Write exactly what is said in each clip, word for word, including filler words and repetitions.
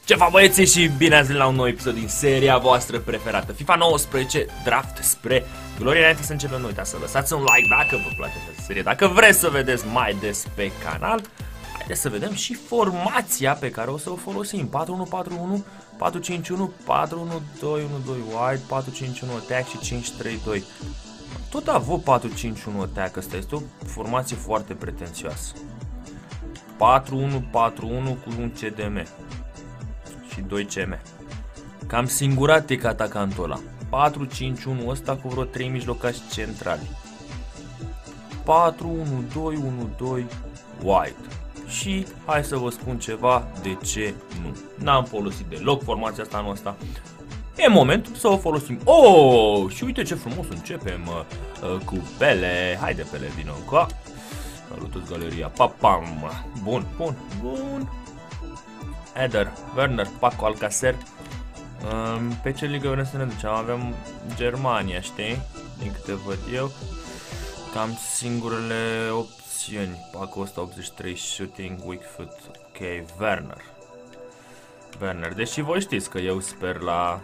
Ce fac, băieții, și bine ați venit la un nou episod din seria voastră preferată FIFA nouăsprezece Draft spre glorie. Înainte să începem, nu uitați să lăsați un like dacă vă place această serie. Dacă vreți să vedeți mai des pe canal, haideți să vedem și formația pe care o să o folosim. patru unu patru unu, patru cinci unu, patru unu doi unu doi wide, patru cinci unu attack și cinci trei doi. Tot a avut patru cinci unu attack, asta este o formație foarte pretențioasă. patru unu patru unu cu un C D M și doi C M. Cam singuratic atacantul ăla. patru cinci unu ăsta cu vreo trei mijlocași centrali. patru unu doi unu doi wide. Și hai să vă spun ceva de ce nu. N-am folosit deloc formația asta anul ăsta. E momentul să o folosim. Oh, și uite ce frumos începem uh, uh, cu Pele. Haide, Pele, vină încă. Salută-ți galeria. Papam. Bun, bun, bun. Eder, Werner, Paco, Alcacer. um, Pe ce ligă vrem să ne ducem? Avem Germania, știi? Din câte văd eu. Cam singurele opțiuni. Paco ăsta optzeci și trei shooting, weak foot. Ok, Werner. Werner, deși voi știți că eu sper la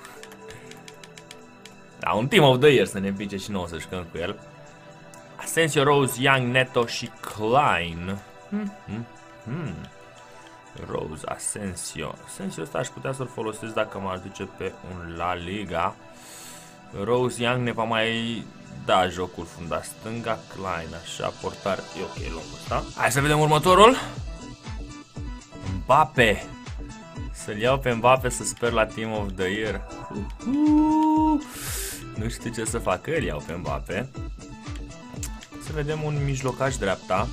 La un Team of the Year să ne pice și nouă să jucăm cu el. Asensio, Rose, Young, Neto și Klein. hmm, hmm, hmm. Rose, Asensio. Asensio ăsta aș putea să-l folosesc dacă m-aș duce pe un La Liga. Rose, Young ne va mai da jocul funda stânga. Klein, așa, portar. E ok locul ăsta. Hai să vedem următorul. Mbappe. Să-l iau pe Mbappe să sper la Team of the Year. uh, uh. Nu știu ce să fac, îl iau pe Mbappe. Să vedem un mijlocaș dreapta.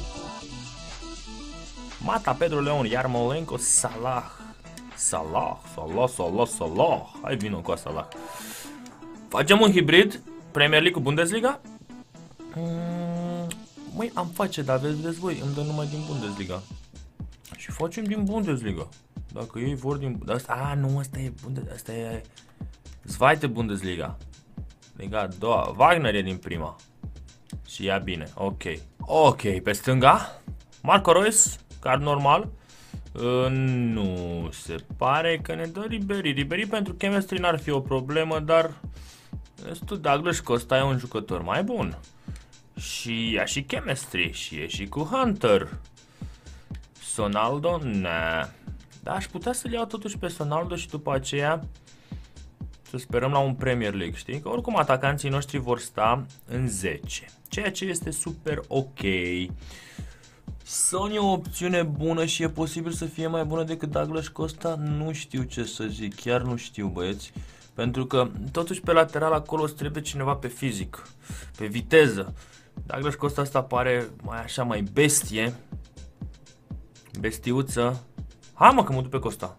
Mata, Pedro, Leon, Yarmolenko, Salah. Salah, Salah, Salah, Salah. Hai, vină cu Salah. Facem un hibrid Premier League cu Bundesliga? Mm, măi, am face, dar vedeți voi, îmi dă numai din Bundesliga. Și facem din Bundesliga. Dacă ei vor din... Asta, a, nu, asta e Bundesliga. Asta e Zweite Bundesliga. Liga a doua. Wagner e din prima. Și ia bine, ok. Ok, pe stânga Marco Reus, card normal. uh, Nu se pare că ne dă Ribery. Ribery pentru chemistry n-ar fi o problemă, dar Stu Douglas Costa e un jucător mai bun. Și ia și chemistry. Și e și cu Hunter. Sonaldo, nah. Dar aș putea să-l iau totuși pe Sonaldo și după aceea să sperăm la un Premier League, știi? Că oricum atacanții noștri vor sta în zece. Ceea ce este super ok. Son e o opțiune bună și e posibil să fie mai bună decât Douglas Costa? Nu știu ce să zic, chiar nu știu, băieți. Pentru că totuși pe lateral acolo îți trebuie cineva pe fizic, pe viteză. Douglas Costa asta pare mai așa, mai bestie. Bestiuță. Hai, mă, că mă duc pe Costa.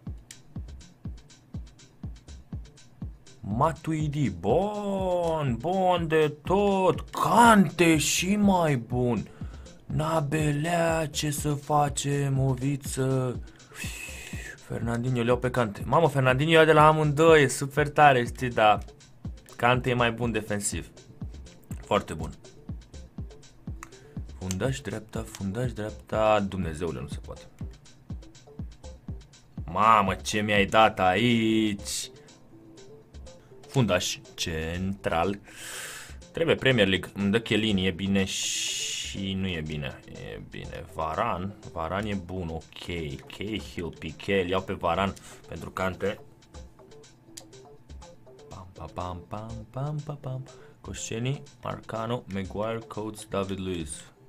Matuidi, bun, bun de tot. Cante și mai bun. Nabelea, ce să facem, Oviță. Fernandinho, le iau pe Cante. Mamă, Fernandinho ia de la amândoi, e super tare, știi, dar Cante e mai bun defensiv. Foarte bun. Fundaș dreapta, fundaș dreapta. Dumnezeule, nu se poate. Mamă, ce mi-ai dat aici. Fundaș central. Trebuie Premier League. Îmi dă Chiellini, e bine și nu e bine. E bine. Varan. Varan e bun, ok. Cahill, Piqué, iau pe Varan pentru Cante. Pam, pam, pam, pam, pam, pam, pam. Koscielny, Marcano, Maguire, Coates, David Luiz.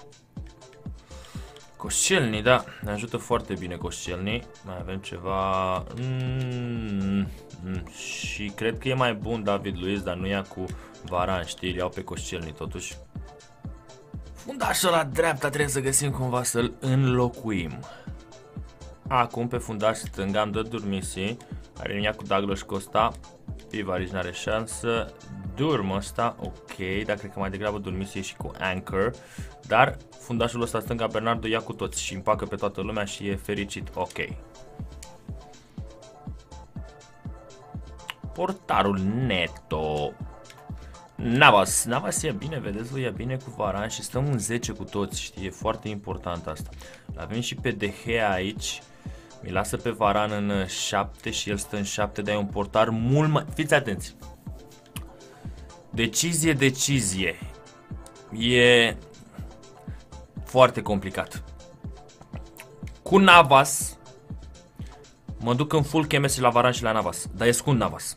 Koscielny, da, ne ajută foarte bine Koscielny. Mai avem ceva. mm, mm, Și cred că e mai bun David Luiz, dar nu ia cu Varan, știi, iau pe Koscielny totuși. Fundașul la dreapta trebuie să găsim cumva să-l înlocuim. Acum pe fundaș stânga am dă Durmisi, care mi-a cu Douglas Costa. Pivarici n-are șansă. Durm ăsta, ok, dar cred că mai degrabă Durmisi e și cu Anchor. Dar fundașul ăsta stânga Bernardo ia cu toți și împacă pe toată lumea și e fericit, ok. Portarul Neto. Navas, Navas e bine, vedeți voi, e bine cu Varan și stăm în zece cu toți, știi, e foarte important asta. L-avem și pe De Gea aici. Mi lasă pe Varan în șapte și el stă în șapte, dar e un portar mult mai... Fiți atenți. Decizie, decizie. E foarte complicat. Cu Navas mă duc în full chemistry la Varan și la Navas, dar e scund Navas.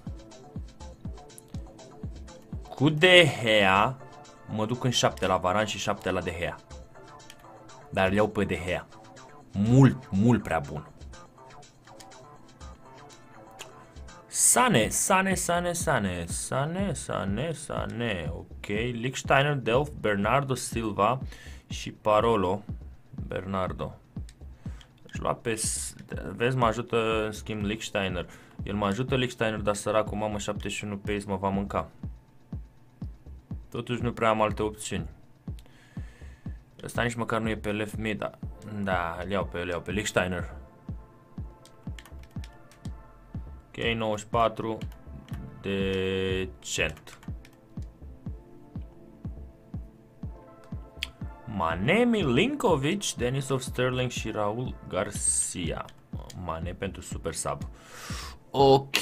Cu De Gea mă duc în șapte la Varan și șapte la De Gea. Dar îl iau pe De Gea. Mult, mult prea bun. Sane, Sane, Sane, Sane, Sane, Sane, Sane, ok, Lichtsteiner, Delph, Bernardo Silva și Parolo, Bernardo. Aș lua pe, vezi, mă ajută în schimb Lichtsteiner, el mă ajută Lichtsteiner, dar săracul, mamă, șaptezeci și unu pace, mă va mânca. Totuși nu prea am alte opțiuni. Ăsta nici măcar nu e pe left mid, da, da, îl iau pe, îl iau pe Lichtsteiner. Ok, nouăzeci și patru, decent. Mane, Milinkovic, Denisov, Sterling și Raul Garcia. Mane pentru super sub. Ok.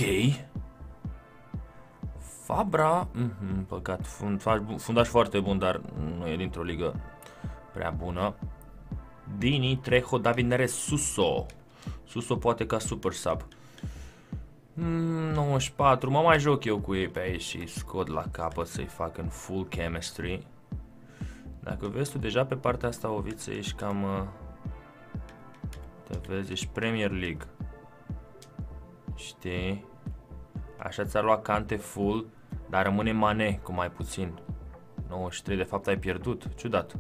Fabra, mm-hmm, păcat, fund, fundaș foarte bun, dar nu e dintr-o ligă prea bună. Dini, Trejo, David Neres, Suso. Suso poate ca super sub. nouăzeci și patru, mă mai joc eu cu ei pe aici și scot la capăt să-i fac în full chemistry. Dacă vezi tu deja pe partea asta, Oviță, ești cam... Te vezi, ești Premier League. Știi? Așa ți-a luat Kante full, dar rămâne Mane cu mai puțin. nouăzeci și trei, de fapt ai pierdut, ciudat.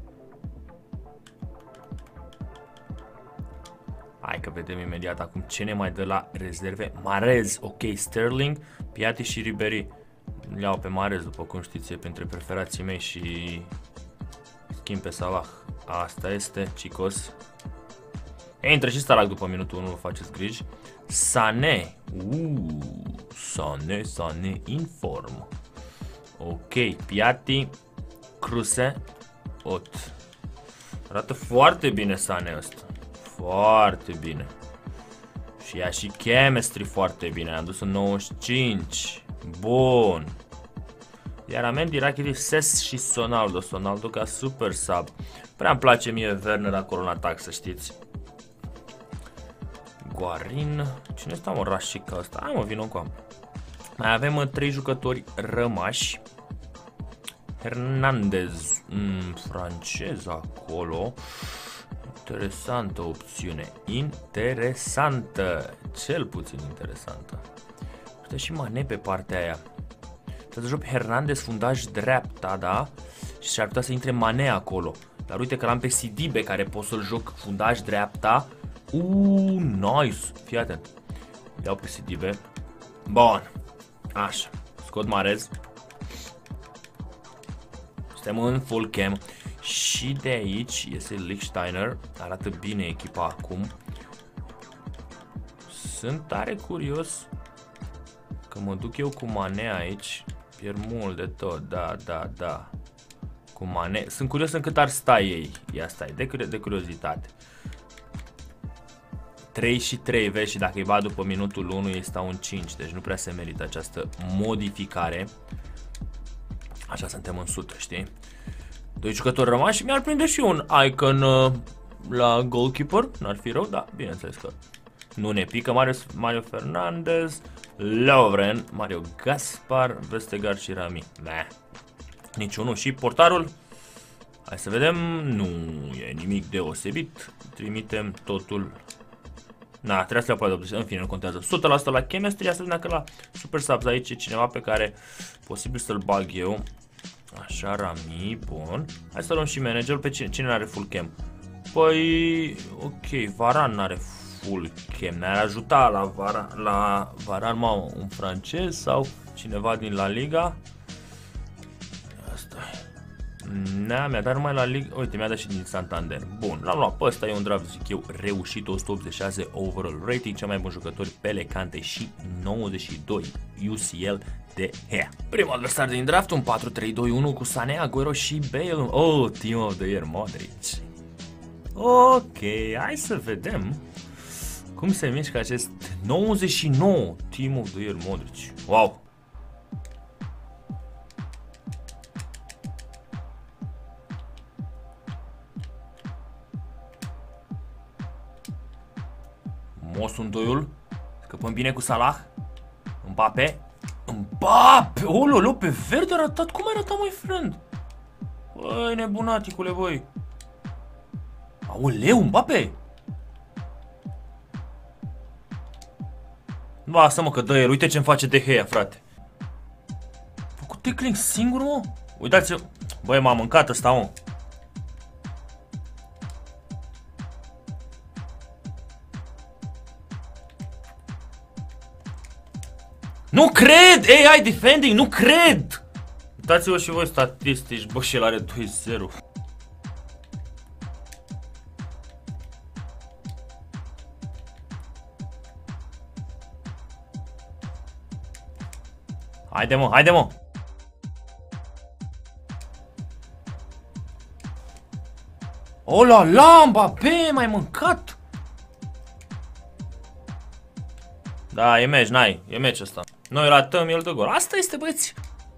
Hai că vedem imediat acum ce ne mai dă la rezerve. Marez, ok, Sterling, Piatti și Ribéry. Le iau pe Marez, după cum știți, e printre preferații mei și schimb pe Salah. Asta este, chicos. E, intră și Salah după minutul unu, vă faceți griji. Sané, uuu, Sané, Sané, inform. Ok, Piatti, Kruse, Ot. Arată foarte bine Sané ăsta. Foarte bine. Și ia și chemistry foarte bine. Am dus în nouăzeci și cinci. Bun. Iar Amendi, Rakitic, Ses și Sonaldo. Sonaldo ca super sub. Prea îmi place mie Werner acolo în atac, să știți. Guarin. Cine sta, mă, Rashica ăsta? Hai, mă, vină cu. Mai avem uh, trei jucători rămași. Hernandez. Mm, francez acolo. Interesantă opțiune. Interesantă. Cel puțin interesantă. Uite și Mane pe partea aia. Să joc Hernandez fundaș dreapta, da? Și ar putea să intre Mane acolo. Dar uite că l-am pe Sidibe care pot să-l joc fundaș dreapta. Uuu, nice. Fii atent. Iau pe Sidibe. Bun. Așa. Scot Marez. Suntem în full cam. Și de aici iese Lichtsteiner. Arată bine echipa acum. Sunt tare curios că mă duc eu cu Mane aici. Pierd mult de tot, da, da, da. Cu Mane. Sunt curios în cât ar sta ei. Ia stai, de, de curiozitate. trei și trei, vezi, și dacă îi va după minutul unu, ei stau în cinci. Deci nu prea se merită această modificare. Așa suntem în sută, știi? Doi jucători rămași și mi-ar prinde și un icon uh, la goalkeeper. N-ar fi rău, da, bineînțeles că nu ne pică. Mario, Mario Fernandez, Lovren, Mario Gaspar, Vestergaard și Rami. Beh, niciunul. Și portarul, hai să vedem, nu e nimic deosebit. Trimitem totul. Na, trebuie să le aplaude, în fine, nu contează. o sută la sută la chemistry, să vedem dacă la super subs aici e cineva pe care posibil să-l bag eu. Așa, Rami, bun. Hai să luăm și managerul. Pe cine? Cine are full cam? Păi, ok, Varan are full cam. Ne-ar ajuta la Varan, la Varan, mă, un francez sau cineva din La Liga. Asta Ne, mi-a dat numai la Liga. Uite, mi-a dat și din Santander. Bun, l-am luat pe ăsta, e un draft, zic eu, reușit. o sută optzeci și șase overall rating, cea mai bun jucători Pele, Kante și nouăzeci și doi U C L de Gea. Primul adversar din draft, un patru trei doi unu cu Sané, Agüero și Bale. Oh, Team of the Year, Modric. Ok, hai să vedem Cum se mișcă acest nouăzeci și nouă Team of the Year Modric? Wow! Mosul doiul. Scăpăm bine cu Salah. Mbappe. Mbappe! Ololo, pe verde a ratat. Cum ai ratat, mai friend? Băi, nebunaticule, băi. Aoleu, Mbappe! Lasă-mă că dă el. Uite ce-mi face De Gea, frate. Făcut tackling singur, mă? Uitați-vă. Băi, m-a mâncat ăsta, mă. Nu cred! A I defending, nu cred! Uitați-vă și voi statistici, bă, și el are doi zero. Haide, mă, haide, mă! O la la, Mbappe, m-ai mâncat! Da, e meci, n-ai, e meci ăsta. Noi ratăm, el dă gol. Asta este, băieți!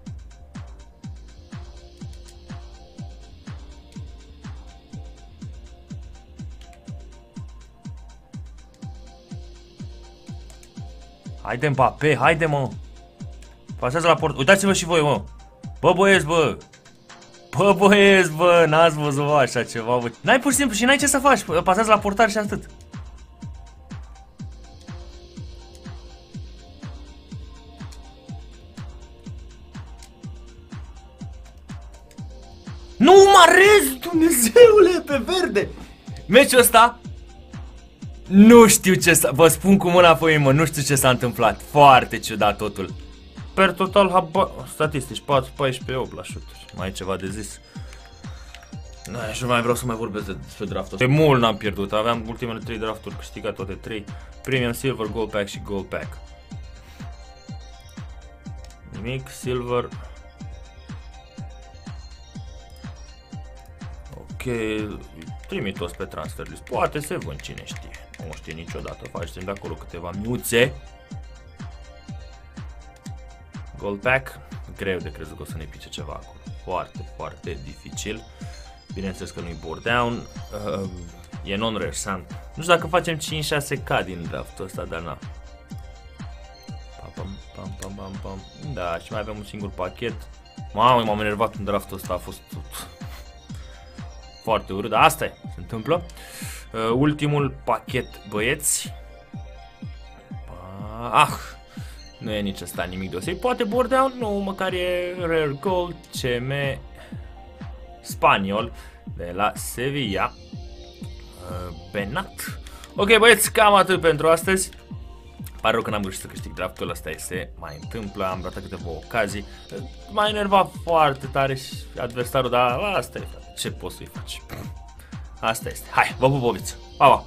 Haide, Mbappe, haide, mă! Pasează la port. Uitați-vă și voi, mă! Bă, băieți, bă! Bă, băieți, bă! N-ați văzut așa ceva, bă! N-ai pur și simplu și n-ai ce să faci. Pasează la portar și atât. Nu mă rez, Dumnezeule, pe verde! Meciul ăsta, nu știu ce s-a... Vă spun cu mâna pe mă, nu știu ce s-a întâmplat. Foarte ciudat totul. Per total, haba... Statistici, patru, paisprezece, opt la șuturi. Mai e ceva de zis. Nu, și nu mai vreau să mai vorbesc despre draftul. De mult n-am pierdut, aveam ultimele trei drafturi câștigat toate trei. Premium, Silver, Gold Pack și Gold Pack. Nimic, Silver... Ok, trimit toți pe transfer list. Poate se vând, cine știe. Nu știe niciodată. Facem de acolo câteva miuțe. Gold Pack. Greu de crezut că o să ne pice ceva acolo. Foarte, foarte dificil. Bineînțeles că nu-i board down. Uh, e non-rare sun. Nu știu dacă facem cinci șase K din draftul ăsta, dar na. Pam, pam, pam, pam, pam. Da, și mai avem un singur pachet. Mamă, m-am enervat în draftul ăsta. A fost foarte urât, dar asta e, se întâmplă. Uh, ultimul pachet, băieți. Ah, nu e nici ăsta nimic deosebit. Poate board down, nu, măcar e Rare Gold, C M Spaniol de la Sevilla. Uh, Benat. Ok, băieți, cam atât pentru astăzi. Pare rău că n-am reușit să câștig draftul, ăsta se mai întâmplă, am ratat câteva ocazii. M-a enervat foarte tare și adversarul, dar asta e, ce poți să-i faci? Asta este. Hai, vă pup, bobiță. Pa, pa!